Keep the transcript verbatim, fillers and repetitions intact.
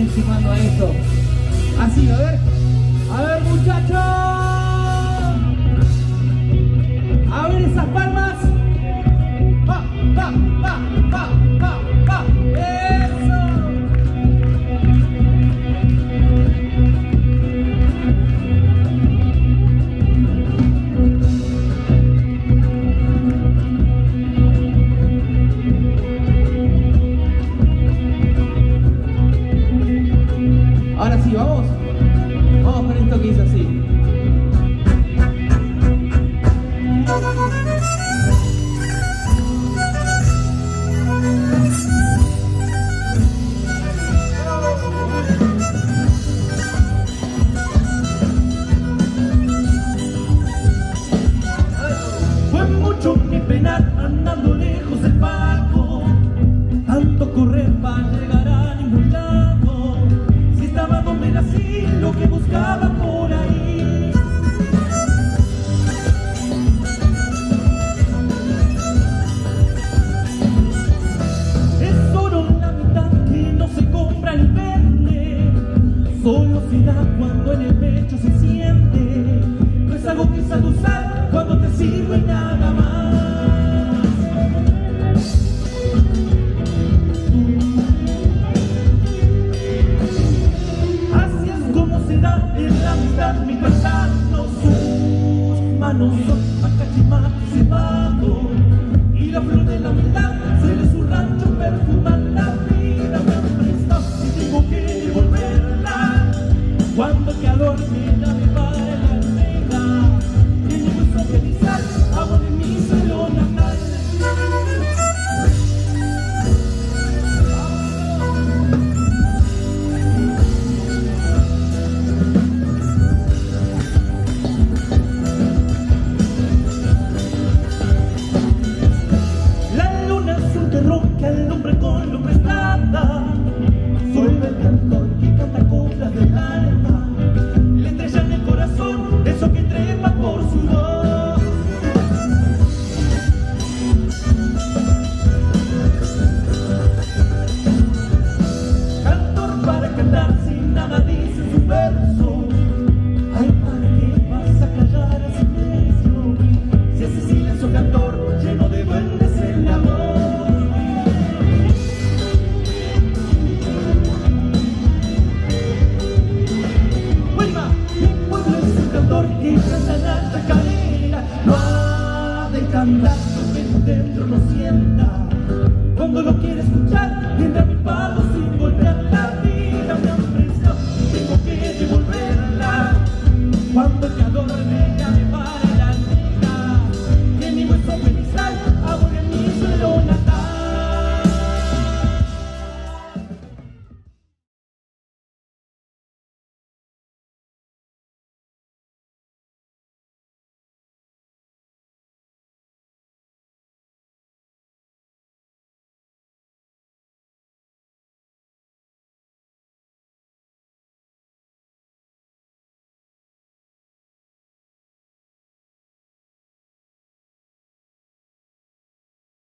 encimando a esto. Así, a ver. A ver, muchachos. A ver esas palmas. Va, va, va, va, va, va. Eso. Ahora sí, vamos. Vamos con esto que hizo así. Fue mucho que penar andando lejos del barco, tanto correr para llegar a ningún lado. Si estaba donde nací, lo que buscaba por ahí. Es oro la mitad que no se compra ni vende, solo se da cuando en el pecho se siente. No es algo que sabes usar cuando te sirve y nada más. Así es como se da en la amistad, mi paisano. Sus manos son macachimatos cebados.